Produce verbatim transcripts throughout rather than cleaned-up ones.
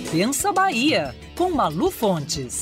Pensa Bahia, com Malu Fontes.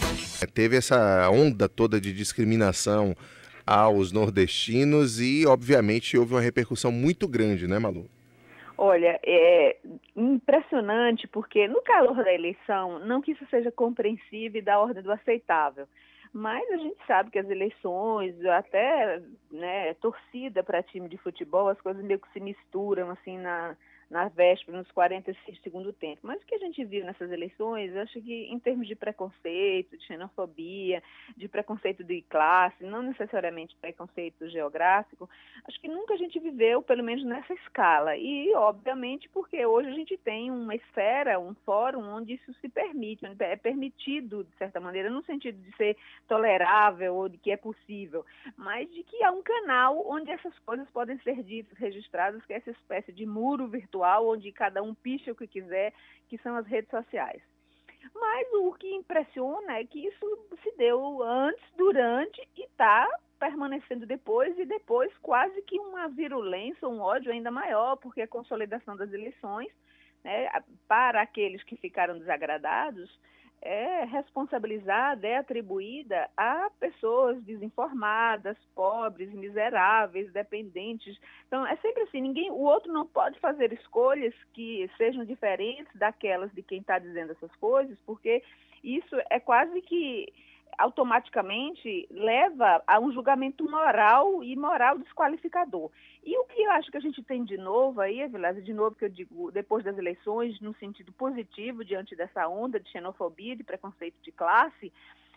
Teve essa onda toda de discriminação aos nordestinos e, obviamente, houve uma repercussão muito grande, né, Malu? Olha, é impressionante porque no calor da eleição, não que isso seja compreensível e da ordem do aceitável, mas a gente sabe que as eleições, até né, torcida para time de futebol, as coisas meio que se misturam assim na, na véspera, nos quarenta e seis do segundo tempo. Mas o que a gente viu nessas eleições, eu acho que em termos de preconceito, de xenofobia, de preconceito de classe, não necessariamente preconceito geográfico, acho que nunca a gente viveu, pelo menos nessa escala. E, obviamente, porque hoje a gente tem uma esfera, um fórum onde isso se permite, onde é permitido, de certa maneira, no sentido de ser tolerável ou de que é possível, mas de que há um canal onde essas coisas podem ser ditas, registradas, que é essa espécie de muro virtual onde cada um picha o que quiser, que são as redes sociais. Mas o que impressiona é que isso se deu antes, durante e está permanecendo depois, e depois quase que uma virulência, um ódio ainda maior, porque a consolidação das eleições, né, para aqueles que ficaram desagradados, é responsabilizada, é atribuída a pessoas desinformadas, pobres, miseráveis, dependentes. Então, é sempre assim, ninguém, o outro não pode fazer escolhas que sejam diferentes daquelas de quem está dizendo essas coisas, porque isso é quase que automaticamente leva a um julgamento moral e moral desqualificador. E o que eu acho que a gente tem de novo aí, Evilásio, de novo que eu digo, depois das eleições, no sentido positivo, diante dessa onda de xenofobia, de preconceito de classe,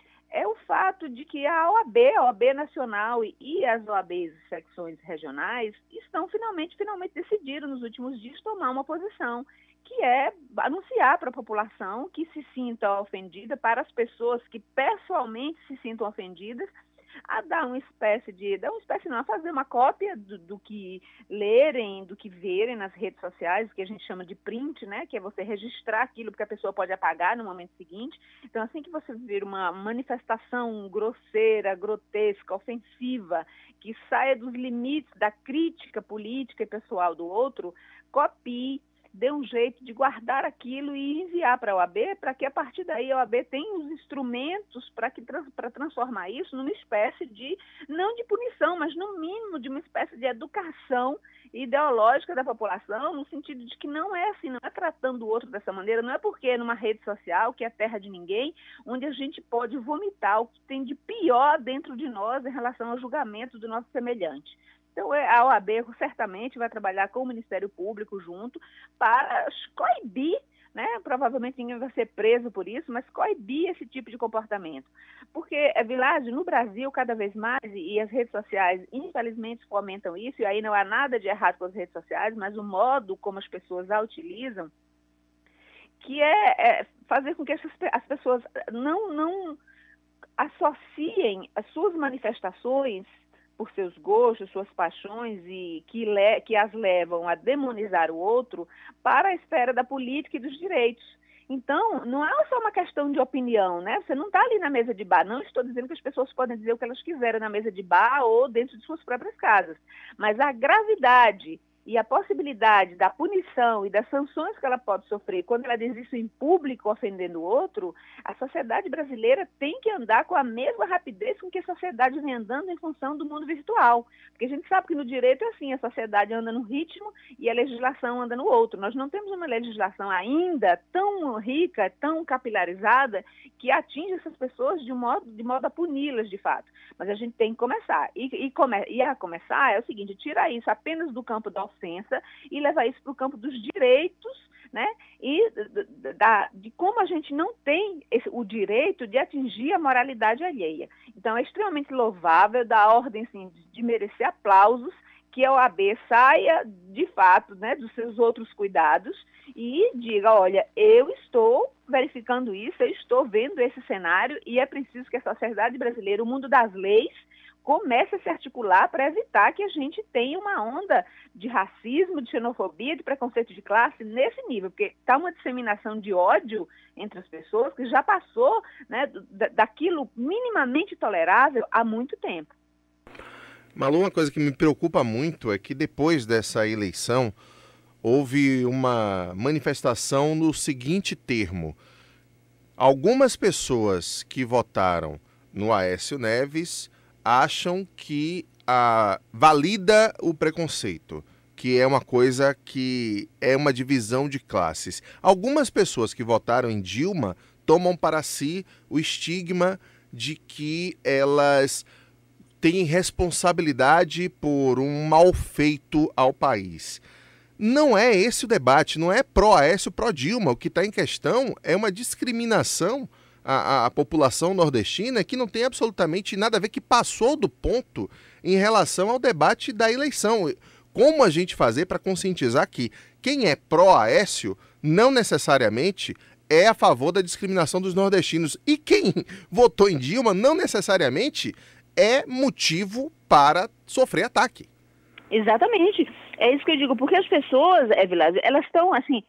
é o fato de que a O A B, a O A B nacional e as O A Bs secções regionais estão finalmente, finalmente decidiram nos últimos dias tomar uma posição, que é anunciar para a população que se sinta ofendida, para as pessoas que pessoalmente se sintam ofendidas, a dar uma espécie de, dar uma espécie não, a fazer uma cópia do, do que lerem, do que verem nas redes sociais, o que a gente chama de print, né, que é você registrar aquilo que a pessoa pode apagar no momento seguinte. Então, assim que você vir uma manifestação grosseira, grotesca, ofensiva, que saia dos limites da crítica política e pessoal do outro, copie, dê um jeito de guardar aquilo e enviar para a O A B, para que a partir daí a O A B tenha os instrumentos para que para transformar isso numa espécie de, não de punição, mas no mínimo de uma espécie de educação ideológica da população, no sentido de que não é assim, não é tratando o outro dessa maneira, não é porque é numa rede social, que é terra de ninguém, onde a gente pode vomitar o que tem de pior dentro de nós em relação ao julgamento do nosso semelhante. Então, a O A B certamente vai trabalhar com o Ministério Público junto para coibir, né, provavelmente ninguém vai ser preso por isso, mas coibir esse tipo de comportamento. Porque, Vilásio, no Brasil, cada vez mais, e as redes sociais, infelizmente, fomentam isso, e aí não há nada de errado com as redes sociais, mas o modo como as pessoas a utilizam, que é, é fazer com que essas, as pessoas não, não associem as suas manifestações por seus gostos, suas paixões, e que, le que as levam a demonizar o outro para a esfera da política e dos direitos. Então, não é só uma questão de opinião, né? Você não está ali na mesa de bar. Não estou dizendo que as pessoas podem dizer o que elas quiserem na mesa de bar ou dentro de suas próprias casas. Mas a gravidade e a possibilidade da punição e das sanções que ela pode sofrer quando ela diz isso em público, ofendendo o outro, a sociedade brasileira tem que andar com a mesma rapidez com que a sociedade vem andando em função do mundo virtual. Porque a gente sabe que no direito é assim, a sociedade anda num ritmo e a legislação anda no outro. Nós não temos uma legislação ainda tão rica, tão capilarizada, que atinge essas pessoas de modo, de modo a puni-las, de fato. Mas a gente tem que começar. E, e, come, e a começar é o seguinte, tirar isso apenas do campo da ofensa e levar isso para o campo dos direitos, né? E da, de como a gente não tem esse, o direito de atingir a moralidade alheia. Então, é extremamente louvável, da ordem assim, de, de merecer aplausos, que a O A B saia, de fato, né, dos seus outros cuidados e diga, olha, eu estou verificando isso, eu estou vendo esse cenário e é preciso que a sociedade brasileira, o mundo das leis, comece a se articular para evitar que a gente tenha uma onda de racismo, de xenofobia, de preconceito de classe nesse nível, porque está uma disseminação de ódio entre as pessoas que já passou, né, daquilo minimamente tolerável há muito tempo. Malu, uma coisa que me preocupa muito é que depois dessa eleição, houve uma manifestação no seguinte termo: algumas pessoas que votaram no Aécio Neves acham que ah, valida o preconceito, que é uma coisa que é uma divisão de classes. Algumas pessoas que votaram em Dilma tomam para si o estigma de que elas têm responsabilidade por um mal feito ao país. Não é esse o debate, não é pró-Aécio, pró-Dilma. O que está em questão é uma discriminação à, à população nordestina que não tem absolutamente nada a ver, que passou do ponto em relação ao debate da eleição. Como a gente fazer para conscientizar que quem é pró-Aécio não necessariamente é a favor da discriminação dos nordestinos, e quem votou em Dilma não necessariamente é motivo para sofrer ataque. Exatamente. É isso que eu digo, porque as pessoas, é, Vilas, elas estão assim,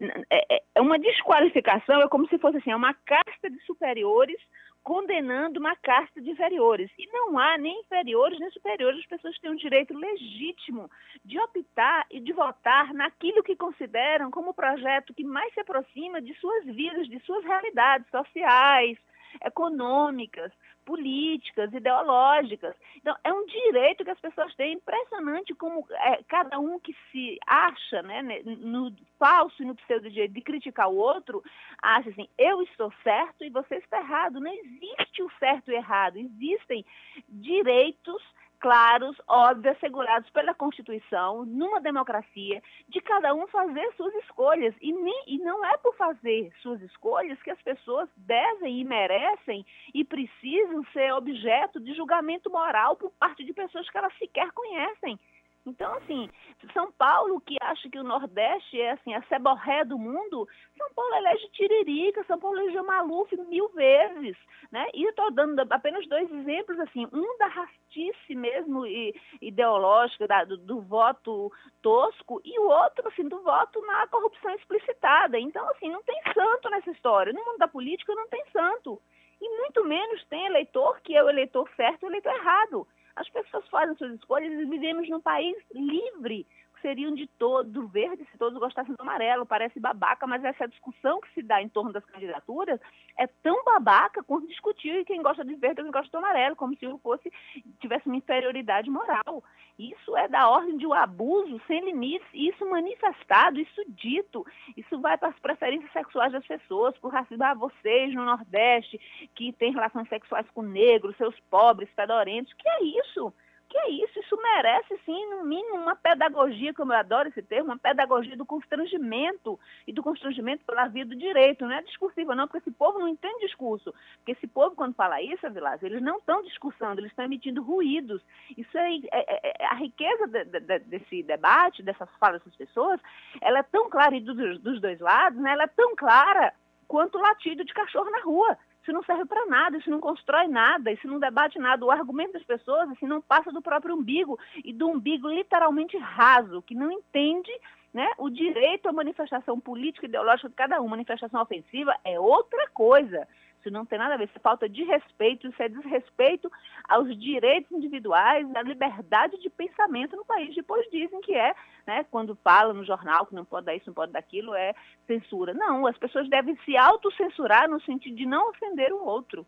é, é uma desqualificação, é como se fosse assim, uma casta de superiores condenando uma casta de inferiores. E não há nem inferiores nem superiores. As pessoas têm um direito legítimo de optar e de votar naquilo que consideram como o projeto que mais se aproxima de suas vidas, de suas realidades sociais, econômicas, políticas, ideológicas. Então, é um direito que as pessoas têm. Impressionante como é, cada um que se acha, né, no falso e no pseudo-direito de criticar o outro, acha assim, eu estou certo e você está errado. Não existe o certo e errado. Existem direitos claros, óbvios, assegurados pela Constituição, numa democracia, de cada um fazer suas escolhas. E, nem, e não é por fazer suas escolhas que as pessoas devem e merecem e precisam ser objeto de julgamento moral por parte de pessoas que elas sequer conhecem. Então, assim, São Paulo, que acha que o Nordeste é assim, a ceborré do mundo, São Paulo elege Tiririca, São Paulo elegeu Maluf mil vezes, né? E eu estou dando apenas dois exemplos, assim, um da rastice mesmo e, ideológica, da, do, do voto tosco, e o outro, assim, do voto na corrupção explicitada. Então, assim, não tem santo nessa história. No mundo da política não tem santo. E muito menos tem eleitor que é o eleitor certo e o eleitor errado. As pessoas fazem suas escolhas e vivemos num país livre. Seriam de todo, do verde, se todos gostassem do amarelo. Parece babaca, mas essa discussão que se dá em torno das candidaturas é tão babaca quanto discutir quem gosta de verde ou quem gosta do amarelo, como se eu fosse, tivesse uma inferioridade moral. Isso é da ordem de um abuso sem limites, isso manifestado, isso dito. Isso vai para as preferências sexuais das pessoas, por racismo. Ah, vocês no Nordeste que têm relações sexuais com negros, seus pobres, fedorentos. Que é isso? Que é isso? Isso merece, sim, no mínimo, uma pedagogia, como eu adoro esse termo, uma pedagogia do constrangimento e do constrangimento pela via do direito. Não é discursiva, não, porque esse povo não entende discurso. Porque esse povo, quando fala isso, Vilas, eles não estão discursando, eles estão emitindo ruídos. Isso é, é, é a riqueza de, de, desse debate, dessas falas dessas pessoas, ela é tão clara, e dos, dos dois lados, né, ela é tão clara quanto o latido de cachorro na rua. Isso não serve para nada, isso não constrói nada, isso não debate nada. O argumento das pessoas assim, não passa do próprio umbigo, e do umbigo literalmente raso, que não entende, né, o direito à manifestação política e ideológica de cada um. Manifestação ofensiva é outra coisa. Isso não tem nada a ver, isso é falta de respeito, isso é desrespeito aos direitos individuais, à liberdade de pensamento no país. Depois dizem que é, né, quando fala no jornal que não pode dar isso, não pode dar aquilo, é censura. Não, as pessoas devem se autocensurar no sentido de não ofender o outro.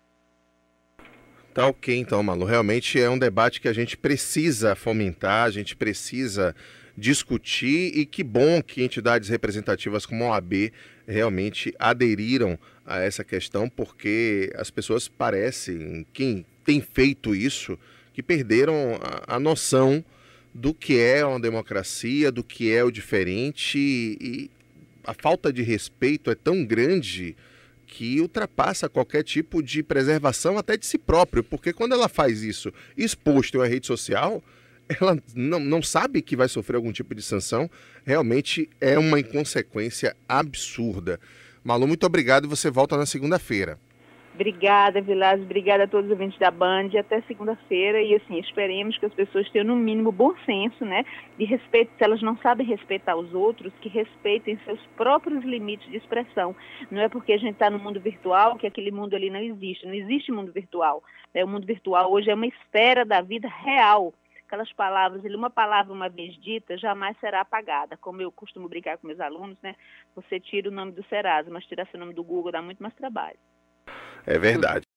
Tá ok, então, Malu. Realmente é um debate que a gente precisa fomentar, a gente precisa discutir, e que bom que entidades representativas como a O A B realmente aderiram a essa questão, porque as pessoas parecem, quem tem feito isso, que perderam a, a noção do que é uma democracia, do que é o diferente, e, e a falta de respeito é tão grande que ultrapassa qualquer tipo de preservação até de si próprio, porque quando ela faz isso exposto à rede social, ela não, não sabe que vai sofrer algum tipo de sanção. Realmente é uma inconsequência absurda. Malu, muito obrigado, e você volta na segunda-feira. Obrigada, Vilas, obrigada a todos os ouvintes da Band, até segunda-feira, e assim, esperemos que as pessoas tenham no mínimo bom senso, né, de respeito. Se elas não sabem respeitar os outros, que respeitem seus próprios limites de expressão. Não é porque a gente está no mundo virtual que aquele mundo ali não existe, não existe mundo virtual, né? O mundo virtual hoje é uma esfera da vida real. aquelas palavras, uma palavra uma vez dita jamais será apagada. Como eu costumo brincar com meus alunos, né? Você tira o nome do Serasa, mas tirar seu nome do Google dá muito mais trabalho. É verdade.